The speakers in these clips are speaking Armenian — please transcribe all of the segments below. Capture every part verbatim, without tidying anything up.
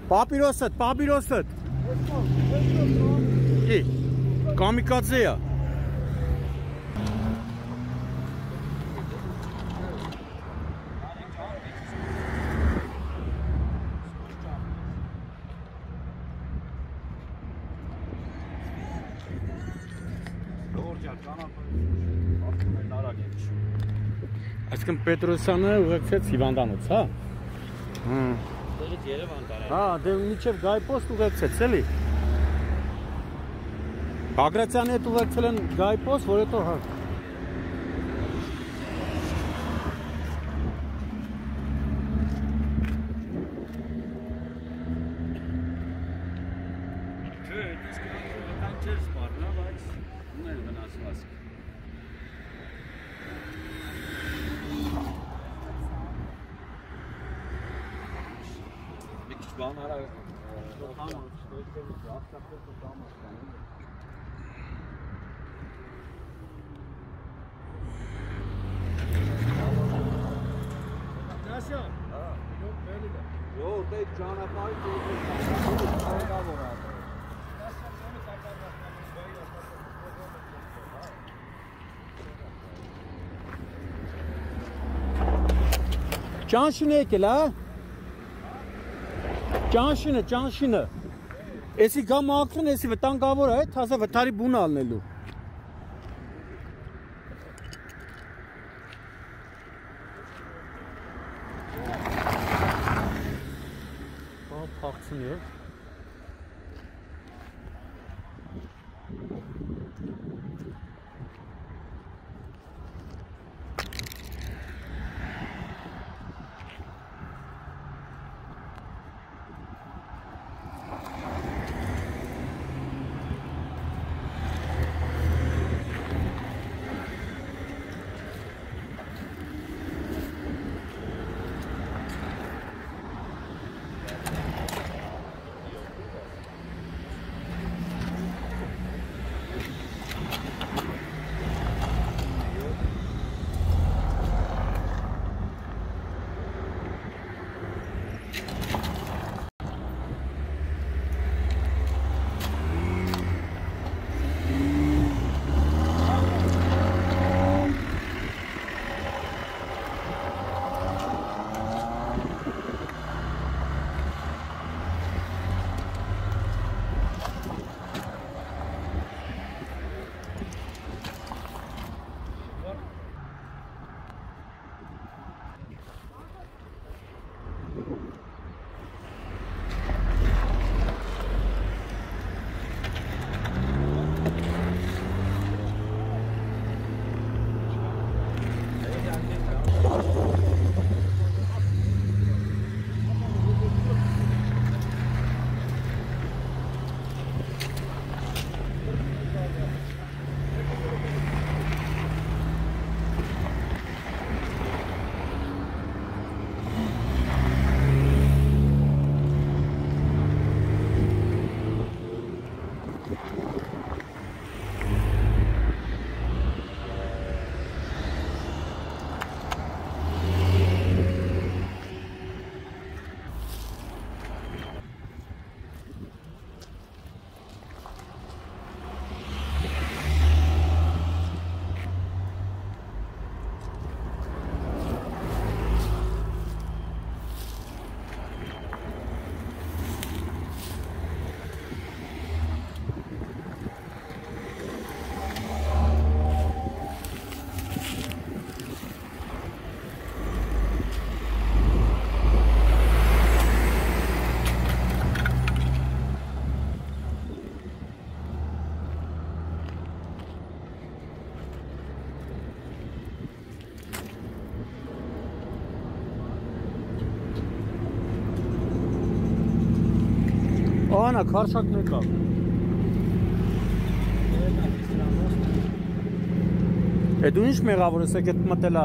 Պապիրոսըտ, պապիրոսըտ։ Ի, կամիկադզե է։ Այսինքն Պետրոսյանը ուղեկցեց հիվանդանոց, հա։ Դերից Երևան տարա։ Հա, դե միջև Գայպոստ ուղեկցեց, էլի։ Բագրատյանի հետ ուղեկցել են Գայպոստ, որ հետո հա։ Չէ, իսկ կան չէր սպառնա, բայց ուներ վնասված։ Բան արա համա ստոյքերի ապսակել ու կամաս կանում։ Դասյա։ Հա, ինոք բերի դա։ Ո, դե ճանապարհի դեպի կարևոր է։ Դասյա ծոնը կապարվաշնամի բայր ասած։ Ճանշին եկել, հա։ Ճանշինը, ճանշինը։ Էսի գամ ակրն, էսի վտանգավոր է, թազա վթարի բուն ալնելու։ Հա, փախցին է։ Ana karşak ne kal? E դու ինչ մեղավոր ես եկել մտելա։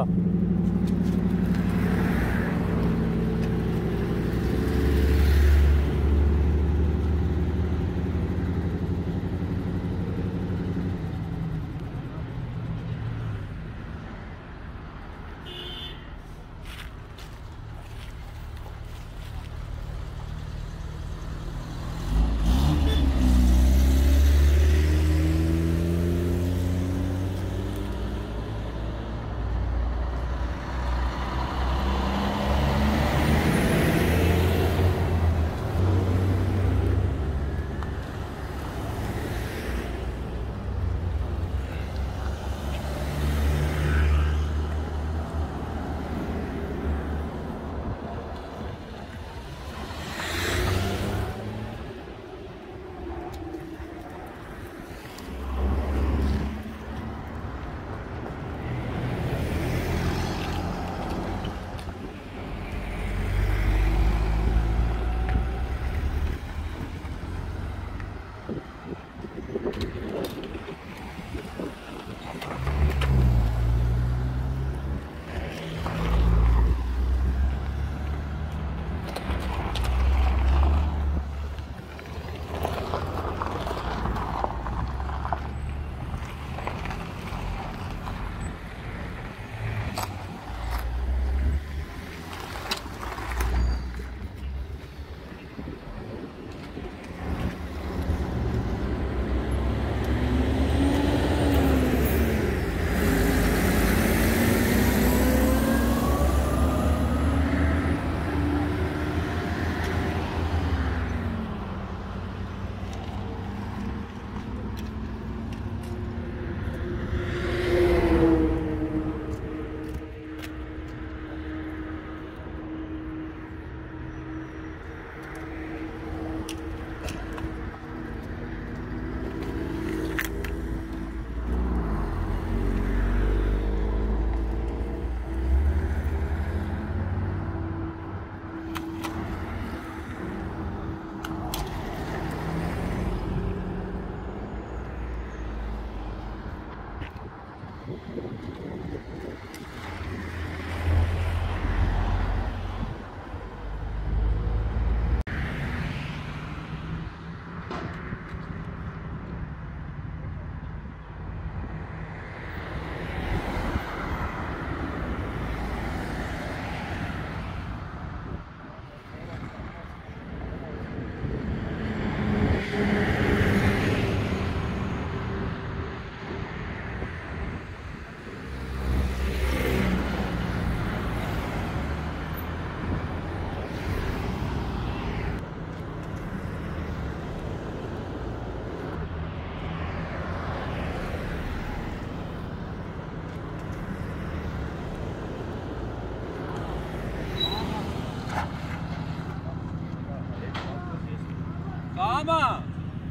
Mama!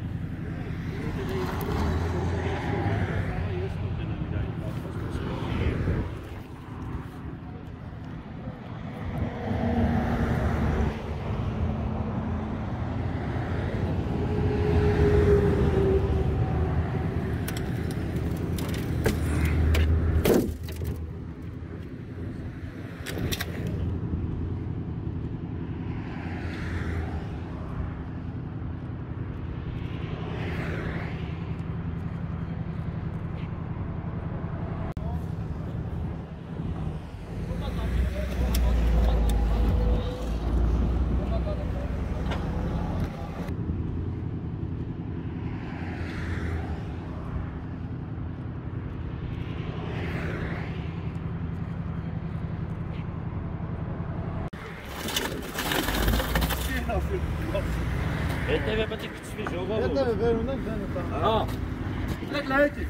Ete ve batik küçük bir jogo bu. Ete ve ver ondan sen de Ha. Let light.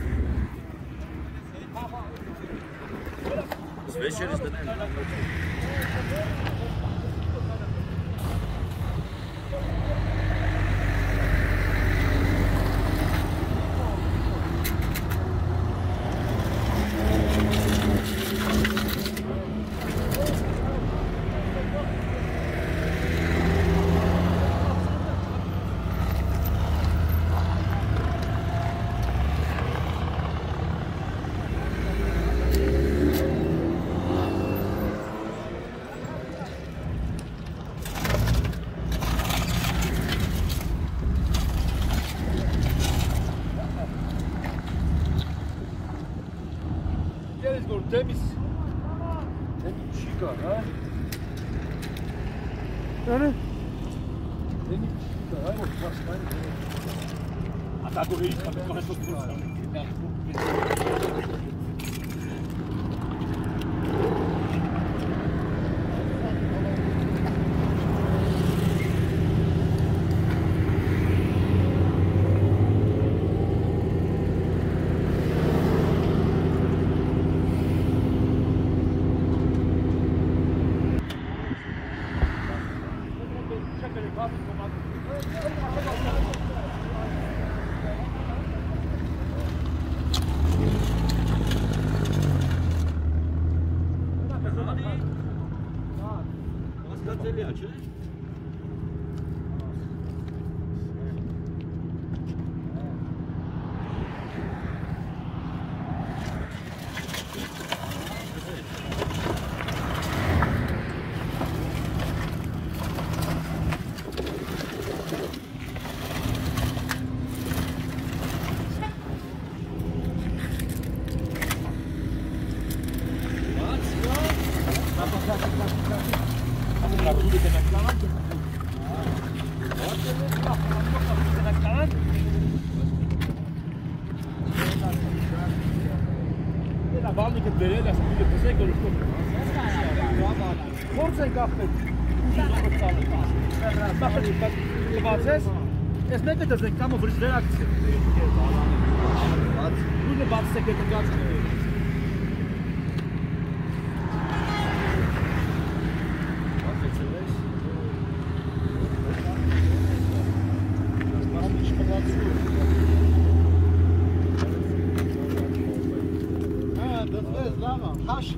Special is the name. Gel gol temiz. Temiz çıkar ha. Yani temiz çıkar. Hayır bak bak. Ata do isso, também começou tudo. Forse in caffè. Es nekad tas nekam uz reakciju. Nu ne bats sekret kāds. Hash.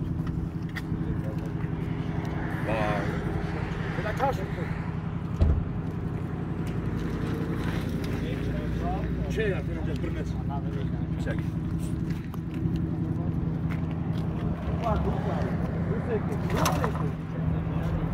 Wow. Hash. Şey yapıyorum, permez. Çek. var, Rus var. Rus erkek, Rus erkek.